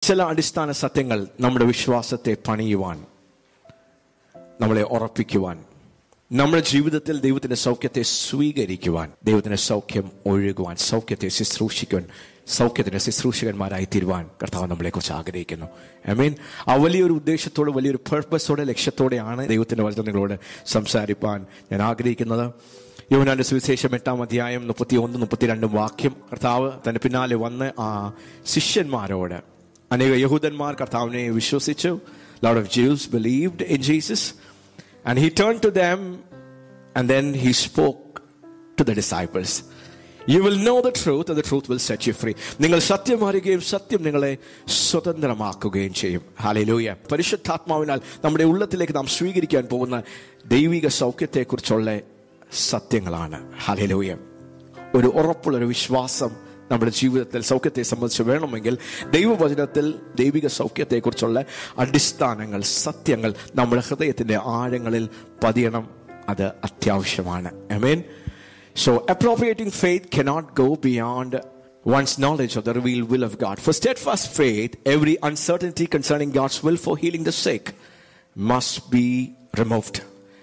ചില അടിസ്ഥാന സത്യങ്ങൾ നമ്മുടെ വിശ്വാസത്തെ പണിയുവാൻ, നമ്മളെ ഉറപ്പിക്കുവാൻ, നമ്മുടെ ജീവിതത്തിൽ ദൈവത്തിന്റെ സൗഖ്യത്തെ സ്വീകരിക്കുവാൻ, ദൈവത്തിന്റെ സൗഖ്യം ഒഴുകുവാൻ, സൗഖ്യത്തെ ശുശ്രൂഷിക്കുവാൻ, സൗഖ്യത്തിന്റെ ശുശ്രൂഷകന്മാരായി തീരുവാൻ കർത്താവ് നമ്മളെ കുറിച്ച് ആഗ്രഹിക്കുന്നു. ആമേൻ. ആ വലിയൊരു ഉദ്ദേശത്തോടെ, വലിയൊരു പർപ്പസോടെ, ലക്ഷ്യത്തോടെയാണ് ദൈവത്തിന്റെ വചനം നിങ്ങളോട് സംസാരിപ്പാൻ ഞാൻ ആഗ്രഹിക്കുന്നത്. യോഹന്നാന്റെ സുവിശേഷം 8-ാം അധ്യായം 31-32 വാക്യം. കർത്താവ് തന്റെ പിന്നാലെ വന്ന് ആ ശിഷ്യന്മാരോട്, അനേക യഹൂദന്മാർ കർത്താവിനെ വിശ്വസിച്ചു. Lot of Jews believed in Jesus, and he turned to them and then he spoke to the disciples. You will know the truth and the truth will set you free. നിങ്ങൾ സത്യം അറിയുകയും സത്യം നിങ്ങളെ സ്വതന്ത്രമാക്കുകയും ചെയ്യും. ഹല്ലേലൂയ. പരിശുദ്ധാത്മാവിനാൽ നമ്മുടെ ഉള്ളത്തിലേക്ക് നാം സ്വീകരിക്കാൻ പോകുന്ന ദൈവിക സൗഖ്യത്തെക്കുറിച്ചുള്ള സത്യങ്ങളാണ്. ഹല്ലേലൂയ. ഒരു ഉറപ്പുള്ളൊരു വിശ്വാസം നമ്മുടെ ജീവിതത്തിൽ സൗഖ്യത്തെ സംബന്ധിച്ച് വേണമെങ്കിൽ ദൈവവചനത്തിൽ ദൈവിക സൗഖ്യത്തെക്കുറിച്ചുള്ള അടിസ്ഥാനങ്ങൾ, സത്യങ്ങൾ നമ്മുടെ ഹൃദയത്തിന്റെ ആഴങ്ങളിൽ പതിയണം. അത് അത്യാവശ്യമാണ്. ആമേൻ. So appropriating faith cannot go beyond one's knowledge of the revealed will of God. For steadfast faith, every uncertainty concerning God's will for healing the sick must be removed.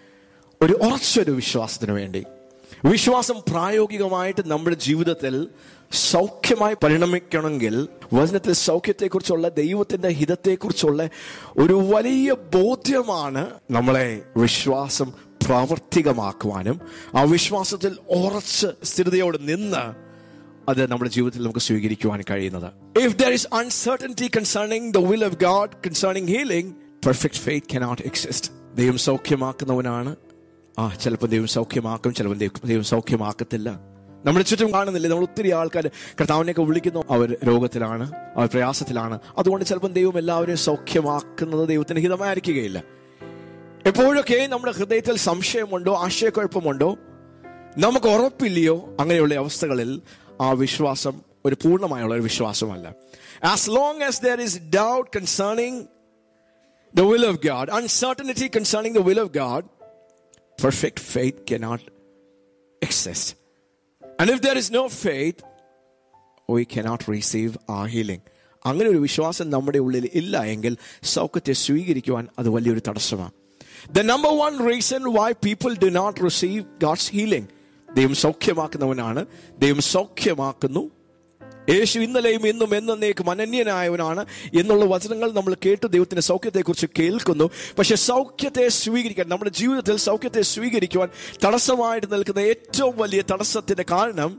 ഒരു ഉറച്ചൊരു വിശ്വാസത്തിന് വേണ്ടി, വിശ്വാസം പ്രായോഗികമായിട്ട് നമ്മുടെ ജീവിതത്തിൽ സൗഖ്യമായി പരിണമിക്കണമെങ്കിൽ വചനത്തിൽ സൗഖ്യത്തെക്കുറിച്ചുള്ള ദൈവത്തിന്റെ ഹിതത്തെക്കുറിച്ചുള്ള ഒരു വലിയ ബോധ്യമാണ് നമ്മളെ വിശ്വാസം പ്രാവർത്തികമാക്കുവാനും ആ വിശ്വാസത്തിൽ ഉറച്ച് സ്ഥിരതയോടെ നിന്ന് അത് നമ്മുടെ ജീവിതത്തിൽ നമുക്ക് സ്വീകരിക്കുവാൻ കഴിയുന്നത്. If there is uncertainty concerning the will of God concerning healing, perfect faith cannot exist. ദൈവം സൗഖ്യമാക്കുന്നവനാണ്. ചിലപ്പോൾ ദൈവം സൗഖ്യമാക്കും, ചിലപ്പോൾ ദൈവം സൗഖ്യമാക്കത്തില്ല. നമ്മുടെ ചുറ്റും കാണുന്നില്ലേ, നമ്മൾ ഒത്തിരി ആൾക്കാർ കർത്താവിനെയൊക്കെ വിളിക്കുന്നു, അവർ രോഗത്തിലാണ്, അവർ പ്രയാസത്തിലാണ്. അതുകൊണ്ട് ചിലപ്പോൾ ദൈവം എല്ലാവരെയും സൗഖ്യമാക്കുന്നത് ദൈവത്തിന് ഹിതമായിരിക്കുകയില്ല. എപ്പോഴൊക്കെ നമ്മുടെ ഹൃദയത്തിൽ സംശയമുണ്ടോ, ആശയക്കുഴപ്പമുണ്ടോ, നമുക്ക് ഉറപ്പില്ലയോ, അങ്ങനെയുള്ള അവസ്ഥകളിൽ ആ വിശ്വാസം ഒരു പൂർണ്ണമായുള്ള ഒരു വിശ്വാസമല്ല. As long as there is doubt concerning the will of God, uncertainty concerning the will of God, perfect faith cannot exist. And if there is no faith, we cannot receive our healing. അങ്ങനെ ഒരു വിശ്വാസം നമ്മുടെ ഉള്ളിൽ ഇല്ല എങ്കിൽ സൗഖ്യത്തെ സ്വീകരിക്കുവാൻ അത് വലിയൊരു തടസ്സമാണ്. The number one reason why people do not receive God's healing, ദൈവം സൗഖ്യമാക്കുന്നവനാണ്, ദൈവം സൗഖ്യമാക്കുന്നു, യേശു ഇന്നലെയും ഇന്നും എന്നേക്കും അനന്യനായവനാണ് എന്നുള്ള വചനങ്ങൾ നമ്മൾ കേട്ട് ദൈവത്തിന്റെ സൗഖ്യത്തെക്കുറിച്ച് കേൾക്കുന്നു. പക്ഷെ സൗഖ്യത്തെ സ്വീകരിക്കാൻ, നമ്മുടെ ജീവിതത്തിൽ സൗഖ്യത്തെ സ്വീകരിക്കുവാൻ തടസ്സമായിട്ട് നിൽക്കുന്ന ഏറ്റവും വലിയ തടസ്സത്തിന്റെ കാരണം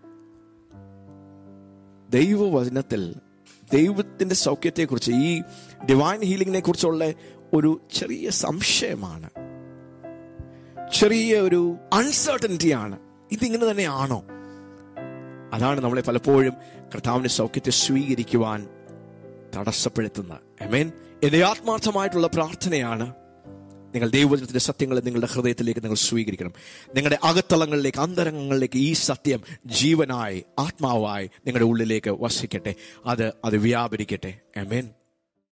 ദൈവവചനത്തിൽ ദൈവത്തിന്റെ സൗഖ്യത്തെക്കുറിച്ച്, ഈ ഡിവൈൻ ഹീലിംഗിനെ കുറിച്ചുള്ള ഒരു ചെറിയ സംശയമാണ്, ചെറിയ ഒരു അൺസർട്ടനിറ്റിയാണ്. ഇതിങ്ങനെ തന്നെയാണോ? അതാണ് നമ്മളെ പലപ്പോഴും കർത്താവിന്റെ സൗഖ്യത്തെ സ്വീകരിക്കുവാൻ തടസ്സപ്പെടുത്തുന്നത്. ആമേൻ. എന്റെ ആത്മാർത്ഥമായിട്ടുള്ള പ്രാർത്ഥനയാണ്, നിങ്ങൾ ദൈവവചനത്തിന്റെ സത്യങ്ങളെ നിങ്ങളുടെ ഹൃദയത്തിലേക്ക് നിങ്ങൾ സ്വീകരിക്കണം. നിങ്ങളുടെ അകത്തളങ്ങളിലേക്ക്, അന്തരംഗങ്ങളിലേക്ക് ഈ സത്യം ജീവനായി, ആത്മാവായി നിങ്ങളുടെ ഉള്ളിലേക്ക് വസിക്കട്ടെ. അത് വ്യാപരിക്കട്ടെ. ആമേൻ.